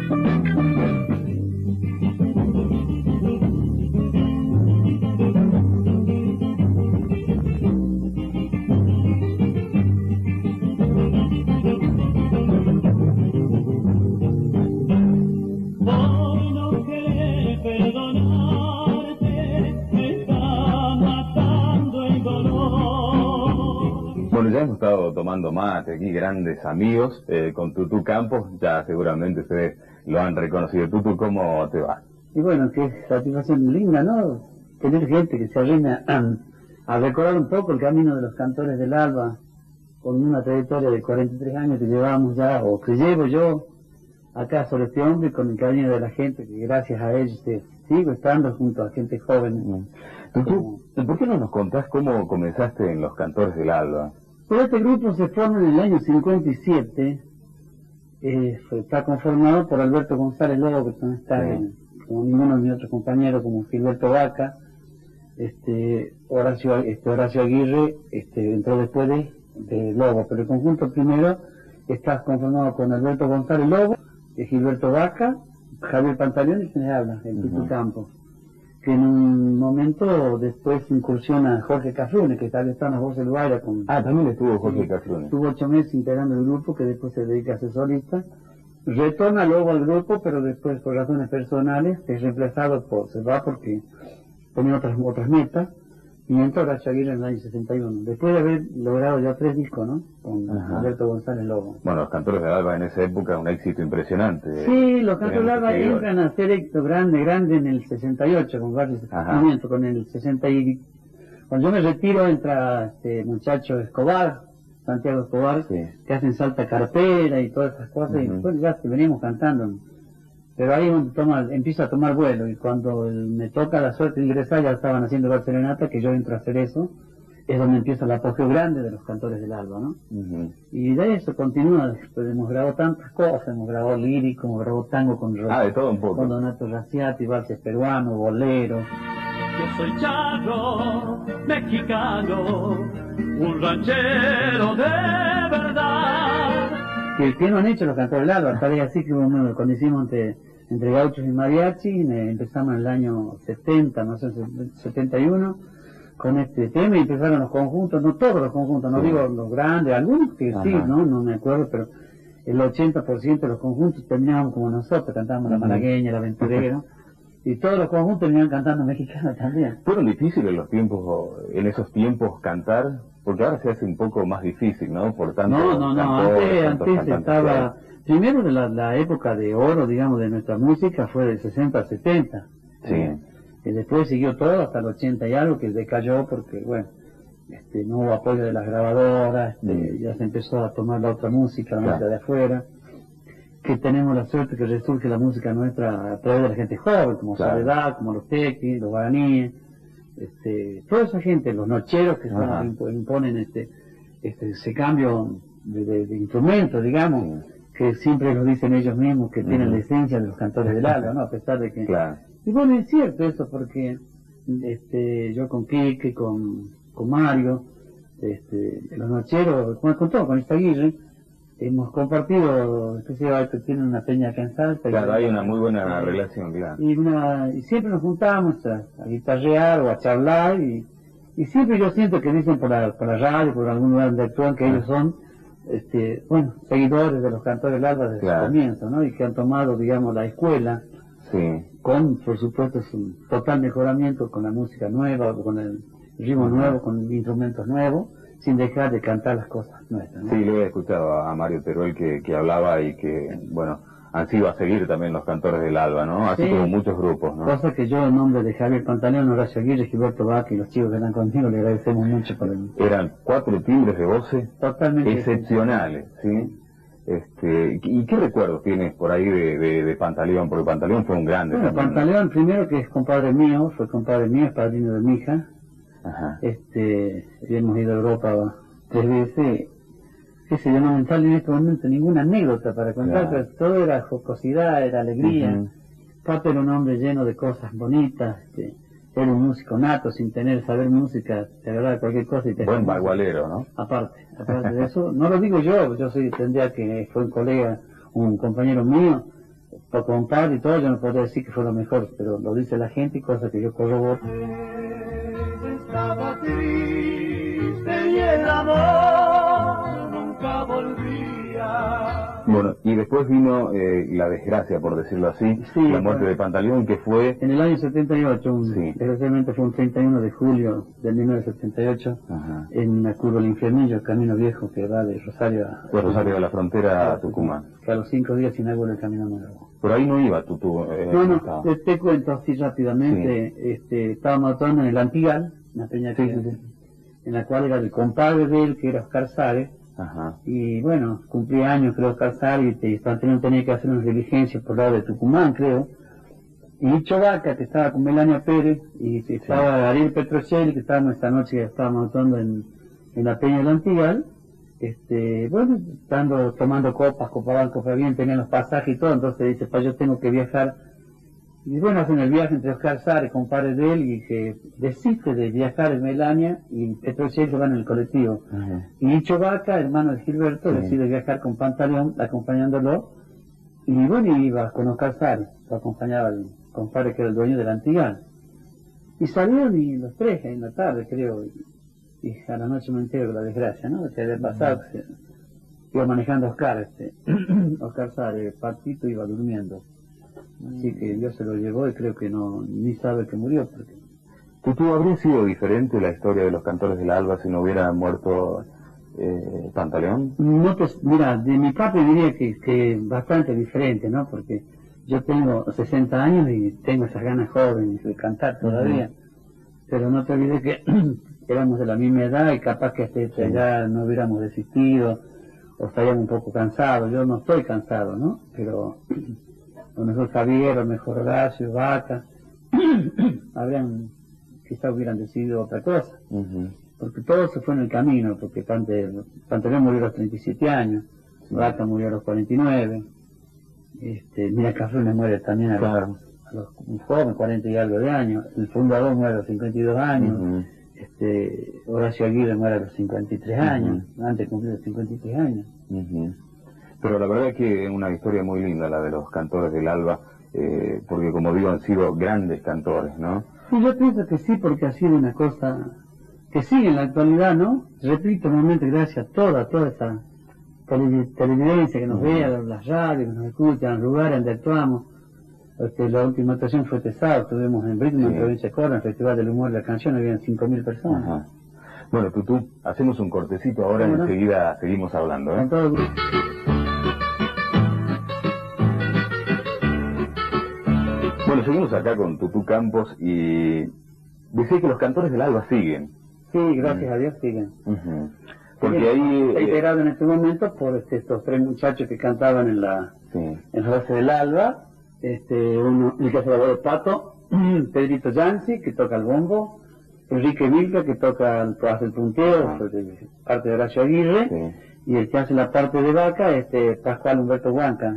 Bueno, ya hemos estado tomando mate aquí, grandes amigos, con Tutu Campos, ya seguramente ustedes lo han reconocido. Tutu, ¿cómo te va? Y bueno, qué satisfacción linda, ¿no? Tener gente que se arrime a recordar un poco el camino de los cantores del Alba, con una trayectoria de 43 años que llevamos ya, o que llevo yo acá sobre este hombre, con el cariño de la gente, que gracias a ellos sigo estando junto a gente joven. Tutu, ¿por qué no nos contás cómo comenzaste en los Cantores del Alba? Pues este grupo se forma en el año 57, está conformado por Alberto González Lobo, que no está como ninguno de mis otros compañeros, como Gilberto Vaca, Horacio Aguirre entró después de Lobo, pero el conjunto primero está conformado con Alberto González Lobo, Gilberto Vaca, Javier Pantaleón y quienes hablan, el Tutu Campos, que en un momento después incursiona Jorge Cafrune, que tal vez está en la voz del Guaira con... Ah, también estuvo Jorge Cafrune. Estuvo 8 meses integrando el grupo, que después se dedica a ser solista. Retorna luego al grupo, pero después por razones personales es reemplazado se va porque tenía otras metas, y entró Horacio Aguirre en el año 61, después de haber logrado ya 3 discos, ¿no? Con Alberto González Lobo. Bueno, los Cantores del Alba en esa época, un éxito impresionante. Sí, los Cantores del Alba entran a hacer éxito grande en el 68, con varios movimientos, con el 60 y... Cuando yo me retiro entra este muchacho Escobar, Santiago Escobar, que hacen salta cartera y todas esas cosas, y después ya venimos cantando. Pero ahí empieza a tomar vuelo, y cuando me toca la suerte de ingresar, ya estaban haciendo la serenata, que yo entro a hacer eso, es donde empieza el apogeo grande de los Cantores del Alba, ¿no? Y de eso continúa, después hemos grabado tantas cosas, hemos grabado lírico, hemos grabado tango con de todo un poco. Con Donato Raciati, valses peruano, bolero. Yo soy charro, mexicano, un ranchero de verdad. ¿Qué no han hecho los Cantores del Alba? Tal vez así que cuando hicimos entre gauchos y mariachi, empezamos en el año 70, no sé, 71, con este tema, y empezaron los conjuntos, no todos los conjuntos, no digo los grandes, algunos que sí, no me acuerdo, pero el 80% de los conjuntos terminaban como nosotros, cantábamos la malagueña, el aventurero, y todos los conjuntos terminaban cantando mexicano también. ¿Fueron difíciles en esos tiempos cantar? Porque ahora se hace un poco más difícil, ¿no? Por tanto, antes estaba... Primero la época de oro, digamos, de nuestra música fue del 60 al 70. Sí. Y después siguió todo hasta el 80 y algo, que decayó porque, bueno, no hubo apoyo de las grabadoras, ya se empezó a tomar la otra música, la música de afuera, que tenemos la suerte que resurge la música nuestra a través de la gente joven, como Soledad, como los tequis, los guaraníes, toda esa gente, los nocheros que imponen ese cambio de instrumentos, digamos, que siempre lo dicen ellos mismos, que tienen la esencia de los Cantores del Alba, ¿no? A pesar de que... Y bueno, es cierto eso, porque yo con Quique, con Mario, los nocheros, con todo, con Aguirre, hemos compartido, que tiene una peña acá en Salta. Claro, hay una muy buena relación, claro. Y siempre nos juntamos a guitarrear o a charlar, y siempre yo siento que dicen por la radio, por algún lugar donde actúan, que ellos son, seguidores de los Cantores del Alba desde el comienzo, ¿no? Y que han tomado, digamos, la escuela, con, por supuesto, su total mejoramiento, con la música nueva, con el ritmo nuevo, con instrumentos nuevos, sin dejar de cantar las cosas nuestras, ¿no? Sí, lo he escuchado a Mario Teruel que hablaba, y que, bueno, han sido a seguir también los Cantores del Alba, ¿no? Así como muchos grupos, ¿no? Cosa que yo, en nombre de Javier Pantaleón, Horacio Aguirre, Gilberto Vaca y los chicos que están conmigo, le agradecemos mucho por el... Eran 4 timbres de voces totalmente excepcionales, ¿sí? ¿Y qué recuerdos tienes por ahí de Pantaleón? Porque Pantaleón fue un grande. Bueno, también, Pantaleón, ¿no? Primero que es compadre mío, es padrino de mi hija. Hemos ido a Europa 3 veces, qué sé yo, no me sale en este momento ninguna anécdota para contar, pero todo era jocosidad, era alegría. Pato era un hombre lleno de cosas bonitas, era un músico nato, sin saber música, te agarraba cualquier cosa y te... Buen bagualero, ¿no? Aparte de eso, no lo digo yo fue un colega, un compañero mío, por contar y todo, yo no podría decir que fue lo mejor, pero lo dice la gente y cosa que yo corroboro. Estaba triste y el amor nunca volvía. Bueno, y después vino la desgracia, por decirlo así, Sí, la muerte de Pantaleón, que fue... En el año 78, Sí. desgraciadamente fue un 31 de julio de 1978, Ajá. en la curva del Infiernillo, camino viejo que va de Rosario a... De Rosario de la Frontera a Tucumán. Que a los 5 días se inaugura el camino nuevo. Por ahí no iba tú. No, estaba. te cuento así rápidamente. Estábamos actuando en el Antigal, una peña Sí, que, sí. en la cual era el compadre de él, que era Oscar Sárez, Ajá. y bueno, cumplía años, creo, Oscar Sárez, y Pantaleón tenía que hacer unas diligencias por lado de Tucumán, creo. Y Chovaca, que estaba con Melania Pérez, y estaba Ariel Petrocelli, que estábamos esta noche, que estábamos actuando en la peña del Antigal. Bueno, tomando copas, copaban, copa bien, tenían los pasajes y todo, entonces dice, yo tengo que viajar. Y bueno, hacen el viaje entre Oscar Sárez, compadre de él, y que desiste de viajar en Melania, y Petrocelli se van en el colectivo. Ajá. Y Chovaca, hermano de Gilberto, decide viajar con Pantaleón, acompañándolo, y bueno, iba con Oscar Sárez, lo acompañaba el compadre que era el dueño del Antigal. Y salieron y los tres en la tarde, creo, y a la noche me entero de la desgracia, ¿no? Que había pasado, que iba manejando Oscar, Oscar Sárez, Patito iba durmiendo. Así que Dios se lo llevó y creo que no, ni sabe que murió. Porque... ¿Tú habría sido diferente la historia de los Cantores del Alba si no hubiera muerto Pantaleón? No, pues, mira, de mi parte diría que bastante diferente, ¿no? Porque yo tengo 60 años y tengo esas ganas jóvenes de cantar todavía. Pero no te olvides que éramos de la misma edad y capaz que hasta allá no hubiéramos desistido o estaríamos un poco cansados. Yo no estoy cansado, ¿no? Pero a lo mejor Javier, a lo mejor Horacio, Vaca, quizás hubieran decidido otra cosa. Porque todo se fue en el camino, porque Pantaleón murió a los 37 años, Vaca murió a los 49, Mira Cafrune muere también a los jóvenes, 40 y algo de años, el fundador muere a los 52 años, Horacio Aguirre muere a los 53 años, antes de cumplir los 53 años. Pero la verdad que es una historia muy linda la de los Cantores del Alba, porque como digo, han sido grandes cantores, ¿no? Sí, yo pienso que sí, porque ha sido una cosa que sigue en la actualidad, ¿no? Repito nuevamente, gracias a toda esa televidencia que nos vea, las radios que nos escuchan, los lugares donde actuamos. La última actuación fue este sábado, estuvimos en Brickman, en provincia de Córdoba, en el Festival del Humor de la Canción, habían 5.000 personas. Ajá. Bueno, Tutú, hacemos un cortecito ahora y enseguida seguimos hablando, ¿eh? Con todo el grupo. Bueno, seguimos acá con Tutú Campos y decía que los Cantores del Alba siguen. Sí, gracias a Dios siguen. Porque Está ahí... integrado en este momento por estos tres muchachos que cantaban en la base del Alba, uno, el que hace la voz de Pato, Pedrito Yancy, que toca el bombo, Enrique Vilca, que hace el punteo, parte de Horacio Aguirre, y el que hace la parte de Vaca, Pascual Humberto Huanca.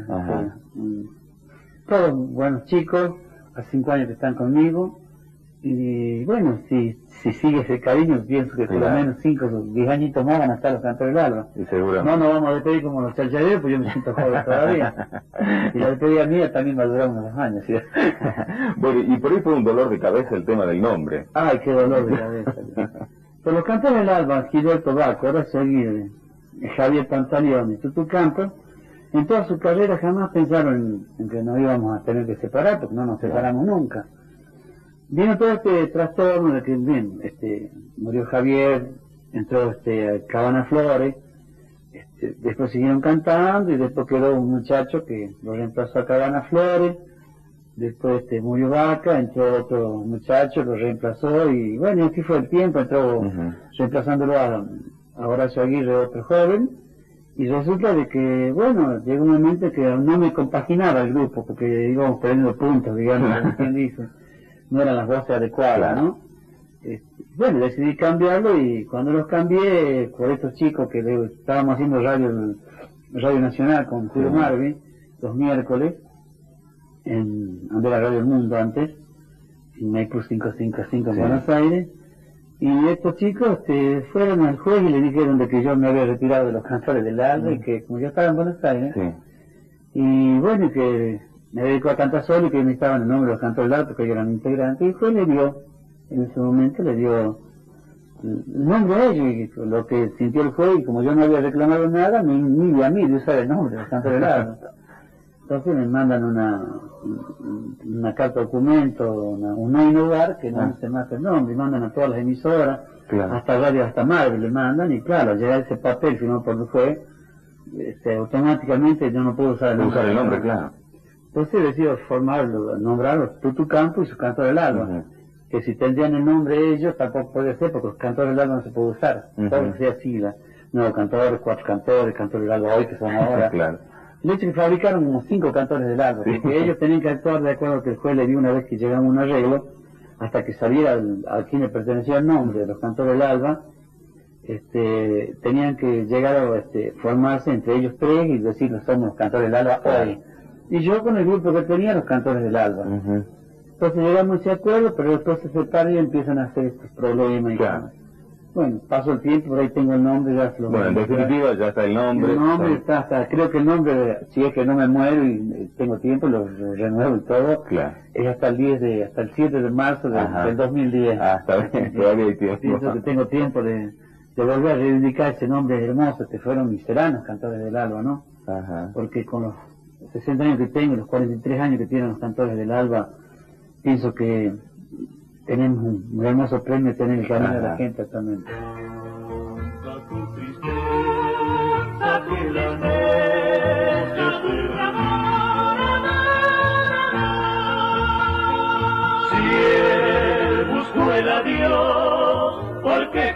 Todos buenos chicos, hace 5 años que están conmigo, y bueno, si sigue ese cariño, pienso que por lo menos 5 o 10 añitos más van a estar los Cantores del Alba. Y seguro. No nos vamos a despedir como los chalchaderos, pues yo me siento joven todavía. Y la despedida mía también va a durar unos 2 años. ¿Sí? Bueno, y por ahí fue un dolor de cabeza el tema del nombre. Ay, qué dolor de cabeza. Pero los Cantores del Alba, Gilberto Vaca, Horacio Aguirre, Javier Pantaleón y Tutú Campos, en toda su carrera jamás pensaron en que nos íbamos a tener que separar, porque no nos separamos nunca. Vino todo este trastorno de que, bien, murió Javier, entró Cabana Flores, después siguieron cantando y después quedó un muchacho que lo reemplazó a Cabana Flores, después murió Vaca, entró otro muchacho, lo reemplazó y bueno, así fue el tiempo, entró reemplazándolo a Horacio Aguirre, otro joven, y resulta de que, bueno, llegó un momento que no me compaginaba el grupo, porque íbamos perdiendo puntos, digamos, como quien dice. No eran las voces adecuadas, ¿no? Bueno, decidí cambiarlo y cuando los cambié, por estos chicos que estábamos haciendo Radio Nacional con Julio Marvi, los miércoles, donde era Radio El Mundo antes, en Maipú 555 en Buenos Aires, y estos chicos fueron al juez y le dijeron de que yo me había retirado de los Cantores del Alba y que como yo estaba en Buenos Aires, y bueno, que me dedicó a cantar solo y que necesitaban el nombre de los cantores del alba porque ellos eran integrantes, y fue le dio, en ese momento le dio el nombre a ellos, y lo que sintió él fue, y como yo no había reclamado nada, ni a mí de usar el nombre de los cantores del alba. Entonces me mandan una carta documento, un no innovar, que no se más el nombre, y mandan a todas las emisoras, hasta radio, hasta madre le mandan, y claro, al llegar ese papel firmado por fue, automáticamente yo no puedo usar el nombre. Claro. Entonces decido nombrar Tutu Campo y su cantor del alba, que si tendrían el nombre ellos tampoco puede ser, porque los cantores del alba no se puede usar, todo que sea sigla, nuevos cantores, 4 cantores, cantores del alba hoy que son ahora. Claro. De hecho que fabricaron como 5 cantores del alba, porque ellos tenían que actuar de acuerdo a que el juez le dio una vez que llegamos a un arreglo, hasta que saliera a quien le pertenecía el nombre de los cantores del alba, tenían que llegar a formarse entre ellos 3 y decir somos los cantores del alba hoy. Y yo con el grupo que tenía los cantores del alba. Entonces llegamos a ese acuerdo, pero después se separan y empiezan a hacer estos problemas. Bueno, paso el tiempo, por ahí tengo el nombre, ya se lo Bueno, en definitiva ya está el nombre. El nombre está hasta, creo que el nombre, si es que no me muero y tengo tiempo, lo renuevo y todo, es hasta el 7 de marzo del 2010. Está bien, todavía hay tiempo. Pienso que tengo tiempo de volver a reivindicar ese nombre hermoso, que fueron mis veranos cantores del alba, ¿no? Porque con los 60 años que tengo, los 43 años que tienen los cantores del alba, pienso que tenemos un hermoso premio tener el cariño de la gente actualmente. Si él buscó el adiós porque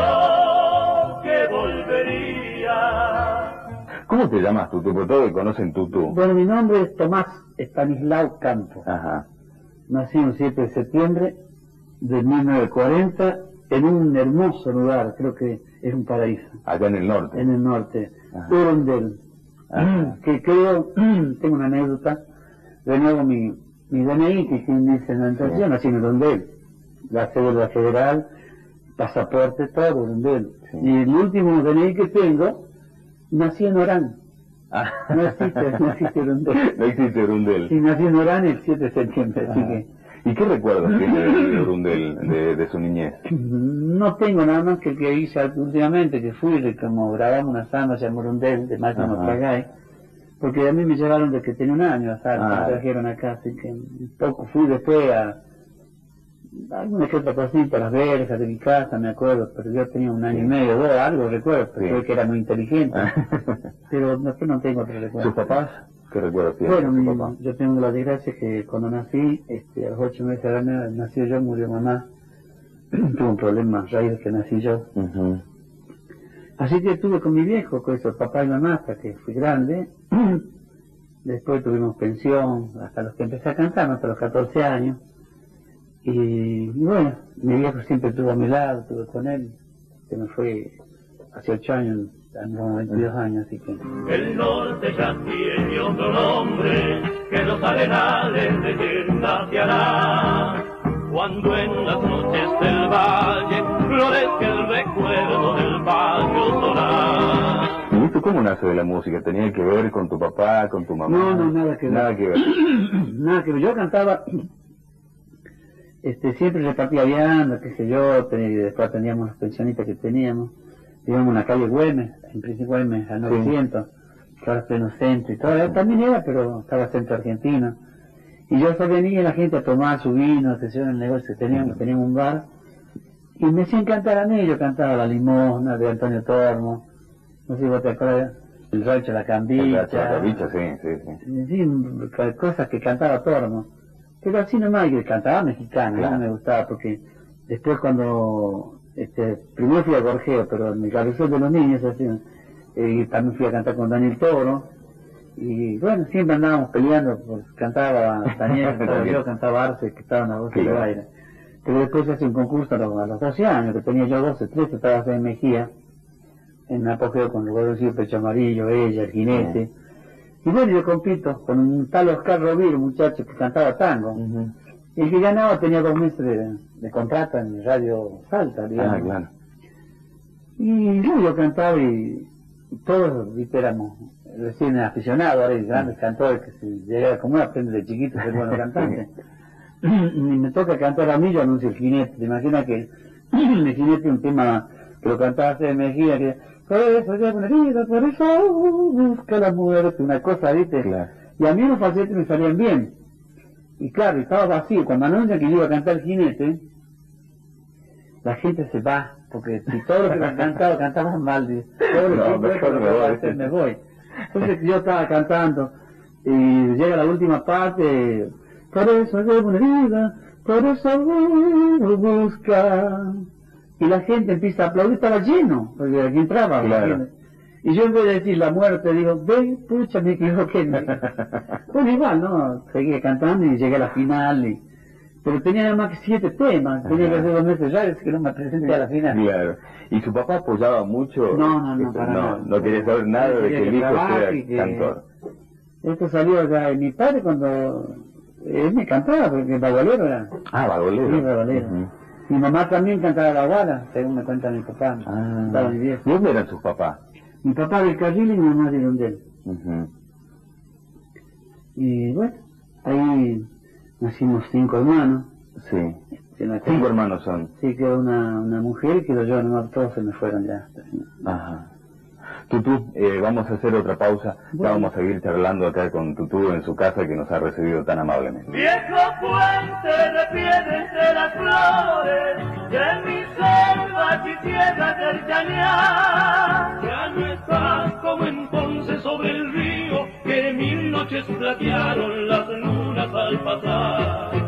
juró que volvería. ¿Cómo te llamas Tutu? Por todo que conocen Tutu. Bueno, mi nombre es Tomás Estanislao Campo. Nací el 7 de septiembre de 1940 en un hermoso lugar, creo que es un paraíso. Allá en el norte. En el norte. Urundel. Que creo, tengo una anécdota, de nuevo mi DNI, que dice, entonces yo nací en Urundel, la cédula federal, pasaporte, todo Urundel. Y el último DNI que tengo, nací en Orán. No existe Urundel. No existe Urundel. Sí, nací en Orán el 7 de septiembre, así que... ¿Y qué recuerdos tiene de Urundel, de su niñez? No tengo nada más que el que hice últimamente, que fui, como grabamos una samba en Urundel, de Máximo Plagay, porque a mí me llevaron desde que tenía 1 año, me trajeron acá, así que un poco fui después a alguna que otra cosita, las verjas de mi casa, me acuerdo, pero yo tenía 1 año y medio, 2, algo recuerdo, pero creo que era muy inteligente, pero después no tengo otro recuerdo. ¿Sus papás? ¿Qué recuerdos tiene? Bueno, yo tengo la desgracia que cuando nací, a los 8 meses de edad nací yo, murió mamá, tuve un problema a raíz de que nací yo. Así que estuve con mi viejo, con esos papá y mamá, hasta que fui grande. Después tuvimos pensión, hasta los que empecé a cantar, hasta los 14 años. Y bueno, mi viejo siempre estuvo a mi lado, estuve con él, que me fue hace 8 años, tengo 22 años, así que... El norte ya tiene otro nombre, que los arenales de tienda se hará. Cuando en las noches del valle florezca el recuerdo del barrio solar. ¿Y esto cómo nace de la música? ¿Tenía que ver con tu papá, con tu mamá? No, nada que ver. Nada que ver. Nada que ver. Yo cantaba... siempre repartía viandas, qué sé yo, después atendíamos los pensionistas que teníamos. Vivíamos en la calle Güemes, en principio Güemes, al 900, que ahora es pleno centro y todo. También era, pero estaba centro argentino. Y yo venía la gente a tomar su vino, en el negocio que teníamos un bar, y me hacían cantar a mí. Yo cantaba La Limosna de Antonio Tormo, no sé si vos te acuerdas, El Rancho La Cambicha. La Cambicha, sí. Sí, cosas que cantaba Tormo. Pero así nomás, que cantaba mexicano, no me gustaba, porque después cuando... primero fui a gorjeo, pero en mi cabezón de los niños, así, y también fui a cantar con Daniel Toro, y bueno, siempre andábamos peleando, pues cantaba Daniel, yo cantaba Arce, que estaba en la voz de baile. Pero después se hace un concurso a los 12 años, que tenía yo 12, 13, estaba en Mejía, en apogeo con Rodolfo Pecho Amarillo, ella, el jinete. Y bueno, yo compito con un tal Oscar Rovira, un muchacho que cantaba tango. Y el que ganaba tenía 2 meses de contrato en Radio Salta, digamos. Claro. Y yo cantaba y todos, viste, éramos recién aficionados, ahora hay grandes cantores que se llega como aprende de chiquito a ser buenos cantantes. Y me toca cantar a mí, yo anuncio el jinete. ¿Te imaginas que el jinete un tema que lo cantaba hace Mejía, que por eso ya una herida, por eso busca la muerte, una cosa, viste? Claro. Y a mí los falsetes me salían bien. Y claro, estaba vacío. Cuando anuncian que yo iba a cantar el jinete, la gente se va, porque si todos los que lo han cantado cantaban mal, me voy. Entonces yo estaba cantando y llega la última parte, por eso llevo una herida, por eso busca. Y la gente empieza a aplaudir, estaba lleno, porque aquí entraba. Claro. Y yo en vez de decir la muerte, digo, ve, pucha, me equivoqué. Pues igual, ¿no? Seguí cantando y llegué a la final. Pero tenía nada más que 7 temas, tenía que hacer 2 meses ya, es que no me presenté a la final. Claro. ¿Y su papá apoyaba mucho? No, para nada. No quería saber nada de que el hijo sea cantor. Esto salió de mi padre cuando él me cantaba, porque bagolero era. Ah, bagolero. Sí, bagolero. Mi mamá también cantaba la guara, según me cuenta mi papá. Mi viejo. ¿De dónde eran sus papás? Mi papá del Carril y mi mamá de Rondel. Y bueno, ahí nacimos 5 hermanos. Sí. 5 hermanos son. Sí, quedó una mujer y quedó yo, nomás todos se me fueron ya. Ajá. Tutú, vamos a hacer otra pausa. Bueno. Ya vamos a seguir charlando acá con Tutú en su casa que nos ha recibido tan amablemente. Viejo puente de piedras de las flores, de mi selva y tierra del Chañar. Ya no estás como entonces sobre el río, que 1000 noches platearon las lunas al pasar.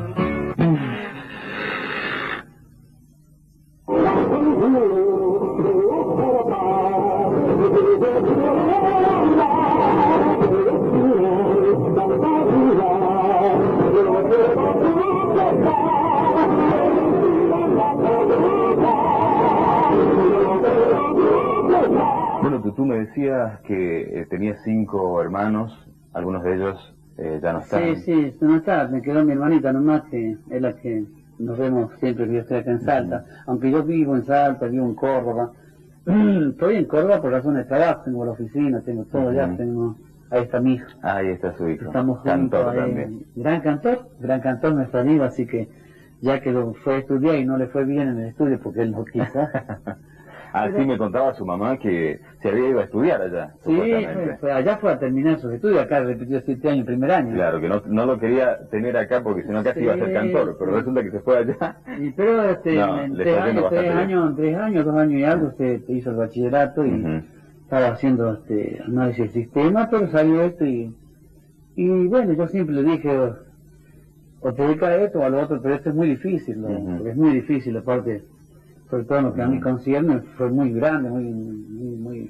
Bueno, tú me decías que tenías 5 hermanos, algunos de ellos ya no están. Sí, no está, me quedó mi hermanita nomás, que es la que nos vemos siempre que yo estoy acá en Salta. Aunque yo vivo en Salta, vivo en Córdoba. Estoy en Córdoba por razones de trabajo, tengo la oficina, tengo todo ya, ahí está mi hijo. Ahí está su hijo. Estamos cantor juntos, también. Gran cantor nuestro amigo, así que ya que lo fue a estudiar y no le fue bien en el estudio porque él no quiso. Así me contaba su mamá que se había ido a estudiar allá. Sí, allá fue a terminar sus estudios, acá repitió 7 años, primer año. Claro, que no lo quería tener acá porque si no casi iba a ser cantor, pero resulta que se fue allá. Pero en 3 años, 2 años y algo, se hizo el bachillerato y estaba haciendo análisis del sistema, pero salió esto y bueno, yo siempre le dije, o te dedicas a esto o a lo otro, pero esto es muy difícil, porque es muy difícil, aparte, sobre todo en lo que a mí concierne, fue muy grande, muy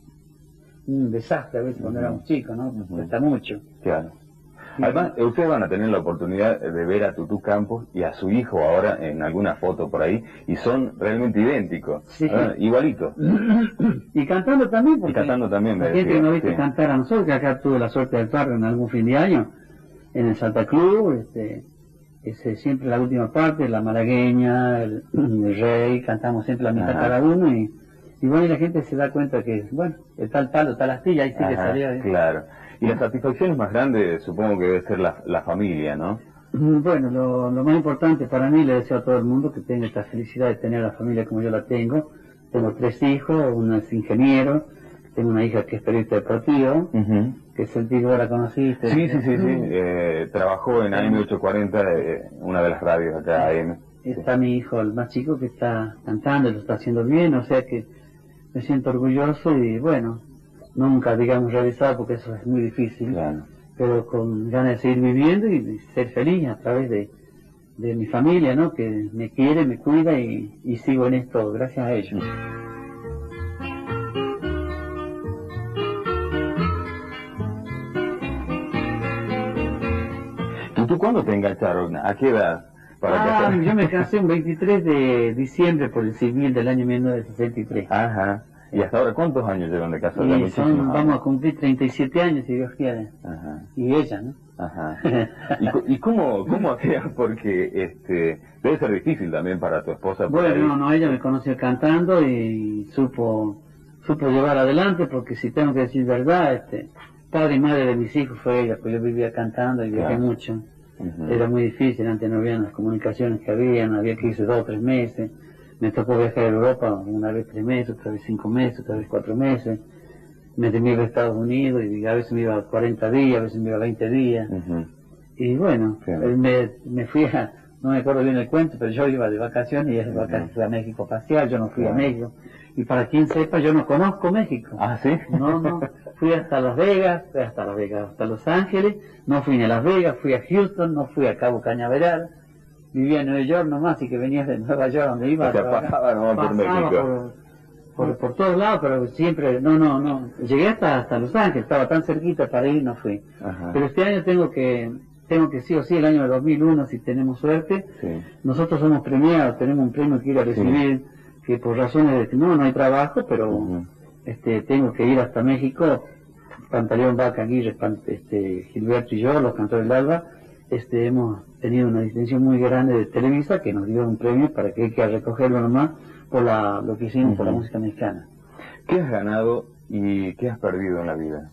un desastre a veces cuando éramos chicos, ¿no? Cuesta mucho. Claro. Además, ustedes van a tener la oportunidad de ver a Tutú Campos y a su hijo ahora en alguna foto por ahí, y son realmente idénticos, igualitos. Y cantando también, porque me la gente que no viste cantar a nosotros, que acá tuve la suerte de actuar en algún fin de año, en el Santa Cruz, siempre la última parte, la malagueña, el rey, cantamos siempre la mitad cada uno, y bueno, y la gente se da cuenta que, bueno, está el palo, está la astilla, ahí sí que salía. Claro. Y la satisfacción es más grande, supongo que debe ser la familia, ¿no? Bueno, lo más importante para mí, le deseo a todo el mundo que tenga esta felicidad de tener la familia como yo la tengo. Tengo 3 hijos, uno es ingeniero, tengo una hija que es periodista deportivo, que es el tipo, la conociste. Sí. Trabajó en AM840, una de las radios acá, AM. Está mi hijo, el más chico, que está cantando, lo está haciendo bien, o sea que me siento orgulloso y bueno, nunca, digamos, realizado, porque eso es muy difícil, pero con ganas de seguir viviendo y ser feliz a través de mi familia, ¿no? Que me quiere, me cuida y sigo en esto gracias a ellos. ¿Tú cuándo te engancharon? ¿A qué edad? Yo me casé un 23 de diciembre por el civil del año 1963. Ajá. ¿Y hasta ahora cuántos años llevan de casada? Vamos a cumplir 37 años, si Dios quiere. Ajá. Y ella, ¿no? Ajá. ¿Y cómo hacías? Porque debe ser difícil también para tu esposa. Bueno, no, ella me conoció cantando y supo supo llevar adelante, porque si tengo que decir verdad, padre y madre de mis hijos fue ella, pues yo vivía cantando y viajé mucho. Era muy difícil, antes no había las comunicaciones que había que irse 2 o 3 meses. Me tocó viajar a Europa una vez 3 meses, otra vez 5 meses, otra vez 4 meses. Me tenía que ir a Estados Unidos y a veces me iba 40 días, a veces me iba 20 días. Y bueno, me fui a, no me acuerdo bien el cuento, pero yo iba de vacaciones y de vacaciones a México a pasear, yo no fui a México. Y para quien sepa, yo no conozco México. Ah, ¿sí? No, fui hasta Las Vegas, hasta Los Ángeles, no fui ni a Las Vegas, fui a Houston, no fui a Cabo Cañaveral, vivía en Nueva York nomás, y que venías de Nueva York donde iba. O sea, pasaba nomás por México. Por todos lados, pero siempre, no, llegué hasta Los Ángeles, estaba tan cerquita para ir, no fui. Pero este año tengo que sí o sí, el año de 2001, si tenemos suerte, nosotros somos premiados, tenemos un premio que ir a recibir, que por razones de que no hay trabajo, pero tengo que ir hasta México. Pantaleón, Vaca, Aguirre, Gilberto y yo, los cantores del Alba, hemos tenido una distinción muy grande de Televisa, que nos dio un premio para que hay que recogerlo nomás por lo que hicimos por la música mexicana. ¿Qué has ganado y qué has perdido en la vida?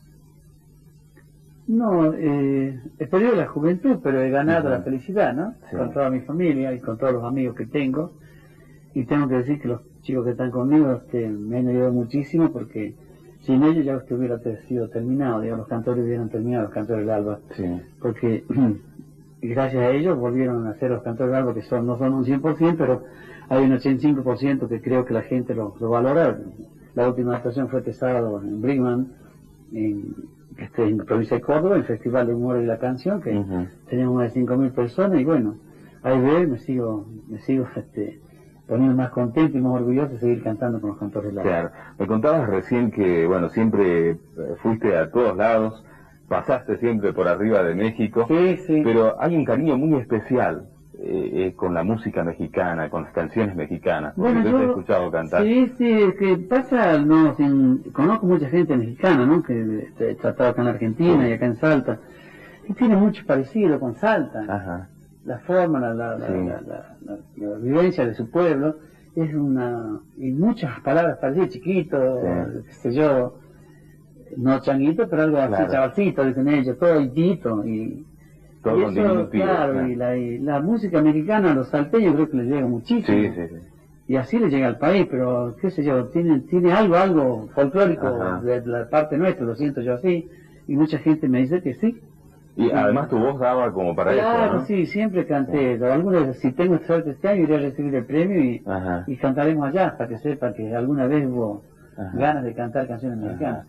No, he perdido la juventud, pero he ganado la felicidad, ¿no? Con toda mi familia y con todos los amigos que tengo. Y tengo que decir que los chicos que están conmigo me han ayudado muchísimo, porque sin ellos ya hubiera sido terminado, digamos, los cantores hubieran terminado, los cantores del Alba. Porque gracias a ellos volvieron a ser los cantores del Alba, que no son un 100%, pero hay un 85% que creo que la gente lo valora. La última actuación fue este sábado en Brigham, en provincia de Córdoba, el Festival de Humor y la Canción, que teníamos más de 5.000 personas, y bueno, ahí me sigo poniendo más contento y más orgulloso de seguir cantando con los cantores del Alba. Claro, me contabas recién que, bueno, siempre fuiste a todos lados, pasaste siempre por arriba de México, pero hay un cariño muy especial con la música mexicana, con las canciones mexicanas, porque bueno, yo te he escuchado cantar. Sí, que pasa, conozco mucha gente mexicana, ¿no? Que he tratado acá en Argentina y acá en Salta, y tiene mucho parecido con Salta. La forma, la vivencia de su pueblo, y muchas palabras parecidas, chiquito, qué sé yo, no changuito, pero algo así, chavalcito, dicen ellos, todo hijito, y todo con diminutivo. Claro, y la música mexicana a los salteños creo que les llega muchísimo. Y así le llega al país, pero qué sé yo, tiene algo folclórico de la parte nuestra, lo siento yo así, y mucha gente me dice que sí. Y además tu voz daba como para eso, ¿no? Claro, sí, siempre canté. Alguna vez, si tengo suerte este año, iré a recibir el premio y cantaremos allá, para que sepa que alguna vez hubo ganas de cantar canciones mexicanas.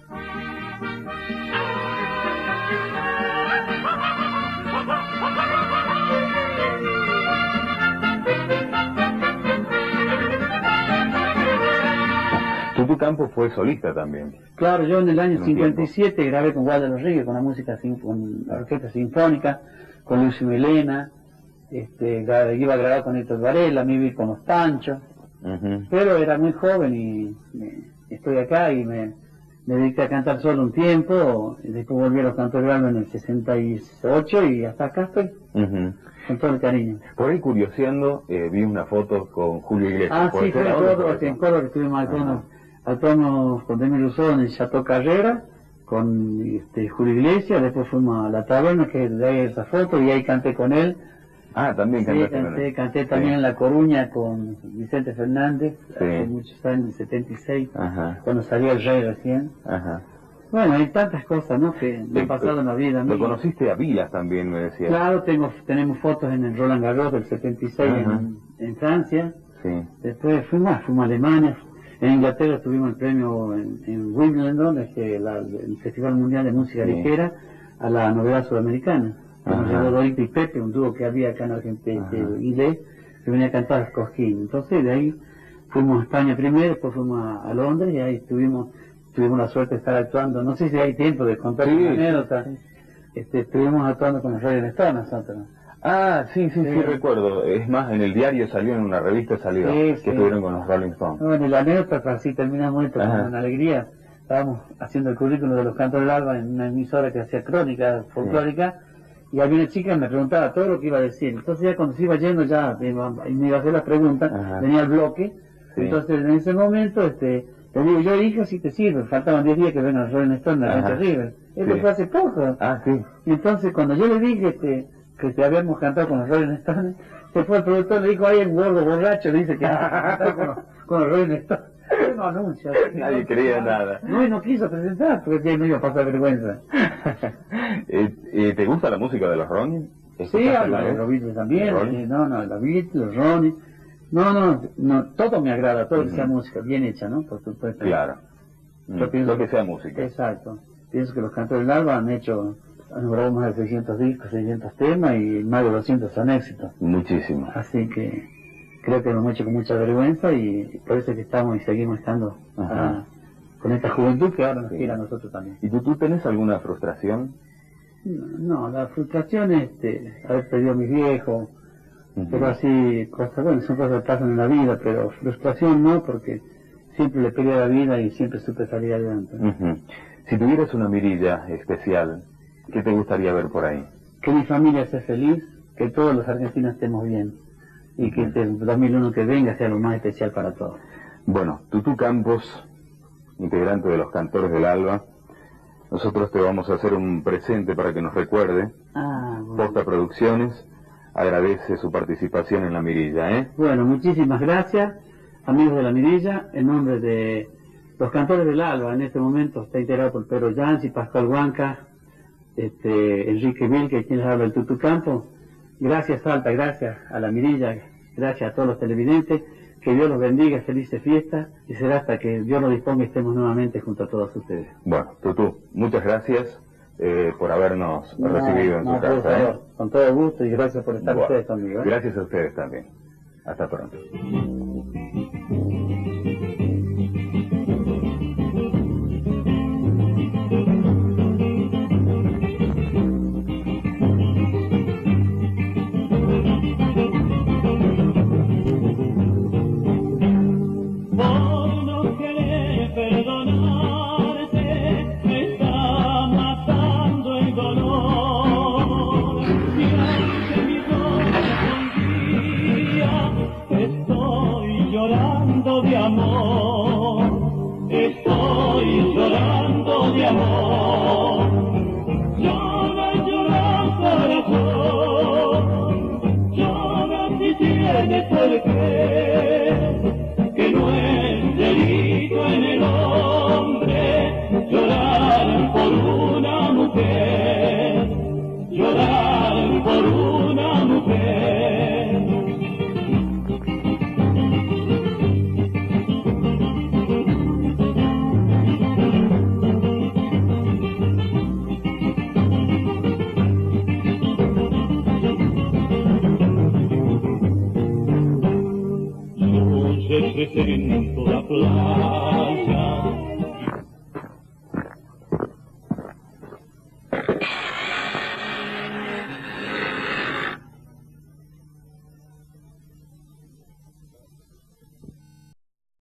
Tu campo fue solista también. Claro, yo en el año 57 grabé con Waldo Los Ríos, con con la orquesta sinfónica, con Lucio Milena, iba a grabar con Héctor Varela, me vi con Los Panchos, pero era muy joven y estoy acá y me dediqué a cantar solo un tiempo, y después volví a los cantores del Alba en el 68 y hasta acá estoy, con todo el cariño. Por ahí curioseando, vi una foto con Julio Iglesias. Sí, fue en Córdoba, que estuvimos actuamos con Demi Luzón en Chateau Carrera, con Julio Iglesias, después fuimos a la taberna, que de ahí esa foto, y ahí canté con él. También canté también en La Coruña con Vicente Fernández, hace muchos años, en 76, cuando salió El Rey recién. Bueno, hay tantas cosas, ¿no?, que me han pasado en la vida. ¿Lo conociste a Vilas también, me decías? Claro, tenemos fotos en el Roland Garros del 76 en Francia. Después fuimos a Alemania. En Inglaterra tuvimos el premio en Wimbledon, el Festival Mundial de Música Ligera, a la novedad sudamericana. Nos llevó Dorito y Pepe, un dúo que había acá en Argentina, inglés, que venía a cantar Cosquín. Entonces de ahí fuimos a España primero, después fuimos a Londres, y ahí tuvimos la suerte de estar actuando. No sé si hay tiempo de contar una anécdota. Estuvimos actuando con los Rolling Stones nosotros. Sí, recuerdo. Es más, en el diario salió, en una revista salió, que estuvieron con los Rolling Stones. Bueno, y la anécdota, así terminamos esto con una alegría. Estábamos haciendo el currículum de los cantores del Alba en una emisora que hacía crónica folclórica, y había una chica que me preguntaba todo lo que iba a decir. Entonces ya cuando se iba yendo, me iba a hacer las preguntas, venía el bloque. Entonces en ese momento Te digo, yo dije, si te sirve, faltaban 10 días que ven a Rolling Stone en la cancha River. Esto fue hace poco. Y entonces cuando yo le dije que te habíamos cantado con los Rolling Stones, se fue el productor, le dijo, hay un gordo borracho, le dice que con los Rolling Stones. No anuncia. Nadie creía nada. No, y no quiso presentar, porque no iba a pasar vergüenza. ¿Te gusta la música de los Ronnie? Sí, los Beatles también. Los Beatles, los Ronnie. No, todo me agrada, todo que sea música, bien hecha, ¿no? Por supuesto. Claro. Yo pienso lo que sea música. Exacto. Pienso que los Cantores del Alba han grabado más de 600 discos, 600 temas y más de 200 son éxitos. Muchísimo. Así que creo que lo hemos hecho con mucha vergüenza y por eso es que estamos y seguimos estando con esta juventud que ahora nos quiere a nosotros también. ¿Y tú tenés alguna frustración? No, la frustración es haber perdido a mis viejos, pero así, son cosas que pasan en la vida, pero frustración no, porque siempre le peleé a la vida y siempre supe salir adelante. Si tuvieras una mirilla especial, ¿qué te gustaría ver por ahí? Que mi familia sea feliz, que todos los argentinos estemos bien y que el 2001 que venga sea lo más especial para todos. Bueno, Tutú Campos, integrante de los Cantores del Alba, nosotros te vamos a hacer un presente para que nos recuerde. Posta Producciones agradece su participación en la mirilla, Bueno, muchísimas gracias, amigos de la mirilla, en nombre de los Cantores del Alba. En este momento está integrado por Pedro Yancy, Pascual Huanca, Enrique Vilque, quien les habla, el Tutú Campos. Gracias Salta, gracias a la mirilla, gracias a todos los televidentes, que Dios los bendiga, felices fiestas, y será hasta que Dios nos disponga y estemos nuevamente junto a todos ustedes. Bueno, Tutú, muchas gracias por habernos recibido en su casa. Por favor, con todo gusto y gracias por estar ustedes conmigo. Gracias a ustedes también. Hasta pronto. Que no es delito en el hombre llorar por una mujer, llorar por una mujer. Represento la playa